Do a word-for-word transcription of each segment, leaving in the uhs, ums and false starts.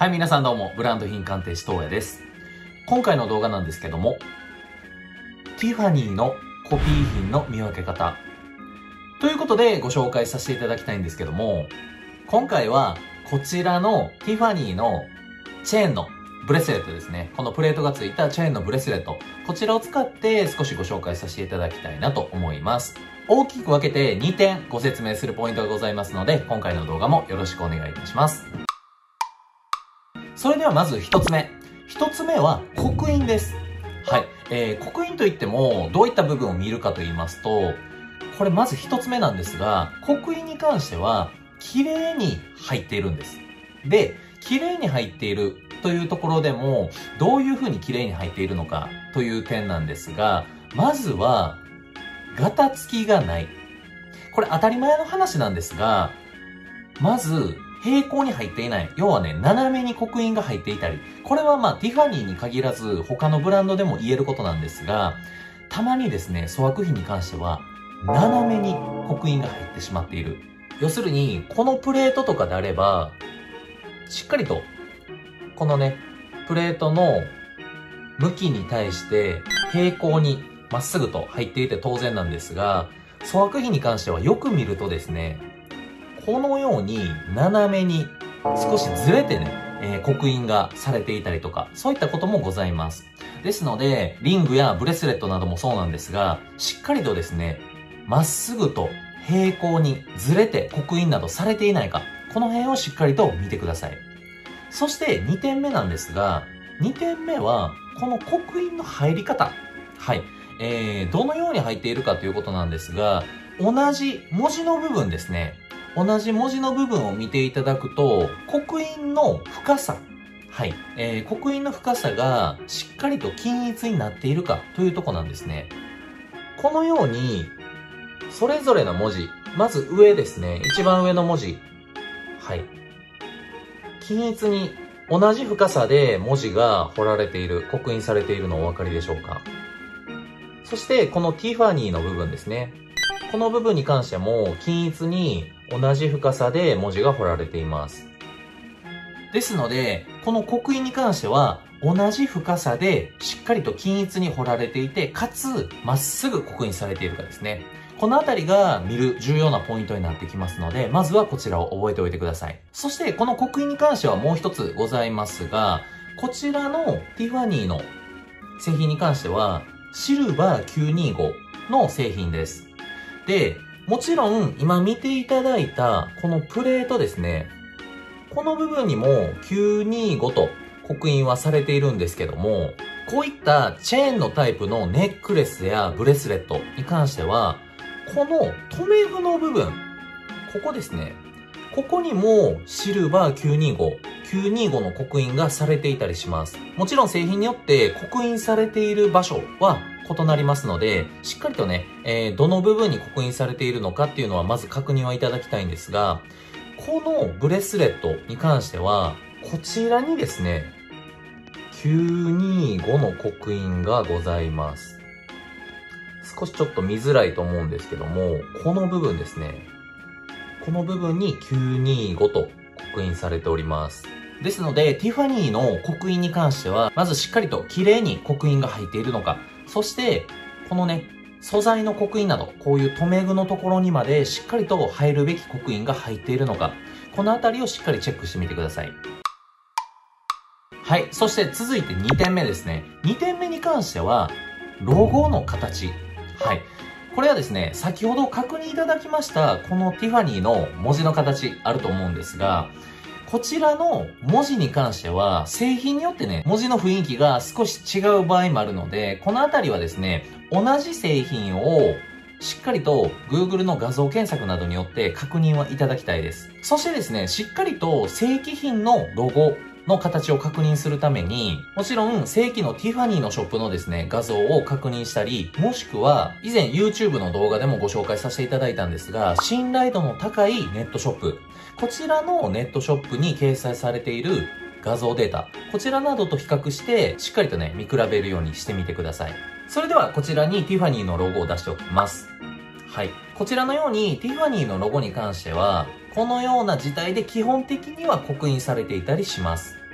はい、皆さんどうも、ブランド品鑑定士東也です。今回の動画なんですけども、ティファニーのコピー品の見分け方ということでご紹介させていただきたいんですけども、今回はこちらのティファニーのチェーンのブレスレットですね。このプレートがついたチェーンのブレスレット、こちらを使って少しご紹介させていただきたいなと思います。大きく分けてにてんご説明するポイントがございますので、今回の動画もよろしくお願いいたします。それではまず一つ目。一つ目は刻印です。はい。えー、刻印といってもどういった部分を見るかと言いますと、これまず一つ目なんですが、刻印に関しては綺麗に入っているんです。で、綺麗に入っているというところでも、どういう風に綺麗に入っているのかという点なんですが、まずは、ガタつきがない。これ当たり前の話なんですが、まず、平行に入っていない。要はね、斜めに刻印が入っていたり。これはまあ、ティファニーに限らず、他のブランドでも言えることなんですが、たまにですね、粗悪品に関しては、斜めに刻印が入ってしまっている。要するに、このプレートとかであれば、しっかりと、このね、プレートの向きに対して平行にまっすぐと入っていて当然なんですが、粗悪品に関してはよく見るとですね、このように斜めに少しずれてね、えー、刻印がされていたりとか、そういったこともございます。ですので、リングやブレスレットなどもそうなんですが、しっかりとですね、まっすぐと平行にずれて刻印などされていないか、この辺をしっかりと見てください。そしてにてんめなんですが、にてんめは、この刻印の入り方。はい。えー、どのように入っているかということなんですが、同じ文字の部分ですね。同じ文字の部分を見ていただくと、刻印の深さ。はい。えー、刻印の深さがしっかりと均一になっているかというところなんですね。このように、それぞれの文字。まず上ですね。一番上の文字。はい。均一に同じ深さで文字が彫られている、刻印されているのお分かりでしょうか。そしてこのティファニーの部分ですね。この部分に関しても均一に同じ深さで文字が彫られています。ですので、この刻印に関しては同じ深さでしっかりと均一に彫られていて、かつまっすぐ刻印されているかですね。このあたりが見る重要なポイントになってきますので、まずはこちらを覚えておいてください。そしてこの刻印に関してはもう一つございますが、こちらのティファニーの製品に関しては、シルバーきゅうにごの製品です。で、もちろん今見ていただいたこのプレートですね、この部分にもきゅうにごと刻印はされているんですけども、こういったチェーンのタイプのネックレスやブレスレットに関しては、この留め具の部分、ここですね。ここにもシルバーきゅうにご、きゅうにごの刻印がされていたりします。もちろん製品によって刻印されている場所は異なりますので、しっかりとね、えー、どの部分に刻印されているのかっていうのはまず確認はいただきたいんですが、このブレスレットに関しては、こちらにですね、きゅうにごの刻印がございます。少しちょっと見づらいと思うんですけども、この部分ですね。この部分にきゅうにごと刻印されております。ですので、ティファニーの刻印に関しては、まずしっかりと綺麗に刻印が入っているのか、そして、このね、素材の刻印など、こういう留め具のところにまでしっかりと入るべき刻印が入っているのか、このあたりをしっかりチェックしてみてください。はい。そして続いてにてんめですね。にてんめに関しては、ロゴの形。はい。これはですね、先ほど確認いただきました、このティファニーの文字の形あると思うんですが、こちらの文字に関しては、製品によってね、文字の雰囲気が少し違う場合もあるので、このあたりはですね、同じ製品をしっかりと Google の画像検索などによって確認はいただきたいです。そしてですね、しっかりと正規品のロゴの形を確認するために、もちろん正規のティファニーのショップのですね、画像を確認したり、もしくは以前 YouTube の動画でもご紹介させていただいたんですが、信頼度の高いネットショップ、こちらのネットショップに掲載されている画像データ、こちらなどと比較して、しっかりとね、見比べるようにしてみてください。それではこちらにティファニーのロゴを出しておきます。はい。こちらのようにティファニーのロゴに関しては、このような字体で基本的には刻印されていたりします。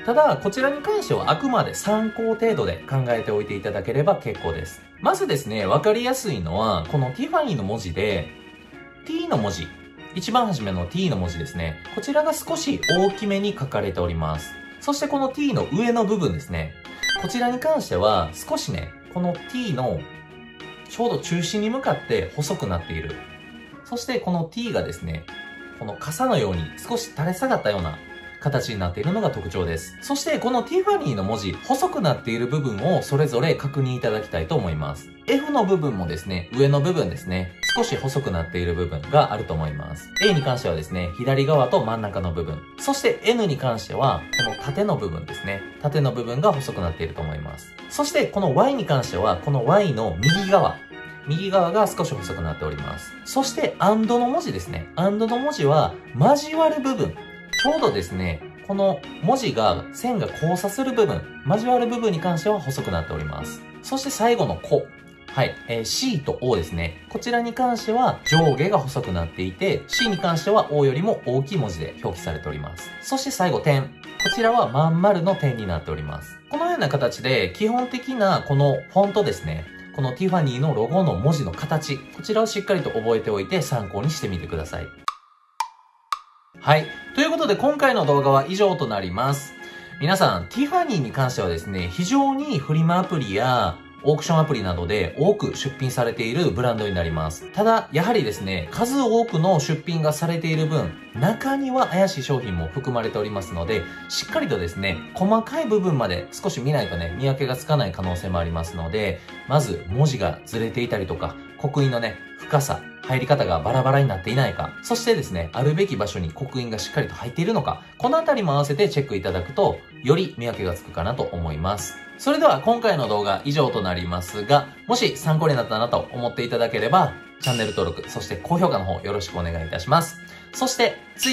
ただ、こちらに関してはあくまで参考程度で考えておいていただければ結構です。まずですね、わかりやすいのは、このティファニーの文字で、T の文字、一番初めの T の文字ですね。こちらが少し大きめに書かれております。そしてこの T の上の部分ですね。こちらに関しては少しね、この T のちょうど中心に向かって細くなっている。そしてこの T がですね、この傘のように少し垂れ下がったような形になっているのが特徴です。そしてこのティファニーの文字、細くなっている部分をそれぞれ確認いただきたいと思います。F の部分もですね、上の部分ですね、少し細くなっている部分があると思います。A に関してはですね、左側と真ん中の部分。そして N に関しては、この縦の部分ですね。縦の部分が細くなっていると思います。そしてこの Y に関しては、この Y の右側。右側が少し細くなっております。そして and の文字ですね。and の文字は交わる部分。ちょうどですね、この文字が、線が交差する部分、交わる部分に関しては細くなっております。そして最後の子。はい、えー、C と O ですね。こちらに関しては上下が細くなっていて、C に関しては O よりも大きい文字で表記されております。そして最後点。こちらはまん丸の点になっております。このような形で基本的なこのフォントですね。このティファニーのロゴの文字の形、こちらをしっかりと覚えておいて参考にしてみてください。はい。ということで今回の動画は以上となります。皆さん、ティファニーに関してはですね、非常にフリマアプリやオークションアプリなどで多く出品されているブランドになります。ただ、やはりですね、数多くの出品がされている分、中には怪しい商品も含まれておりますので、しっかりとですね、細かい部分まで少し見ないとね、見分けがつかない可能性もありますので、まず文字がずれていたりとか、刻印のね、深さ、入り方がバラバラになっていないか、そしてですね、あるべき場所に刻印がしっかりと入っているのか、このあたりも合わせてチェックいただくと、より見分けがつくかなと思います。それでは今回の動画以上となりますが、もし参考になったなと思っていただければ、チャンネル登録、そして高評価の方よろしくお願いいたします。そして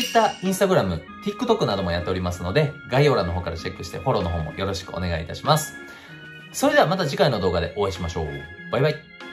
、Twitter、Instagram、TikTok などもやっておりますので、概要欄の方からチェックしてフォローの方もよろしくお願いいたします。それではまた次回の動画でお会いしましょう。バイバイ。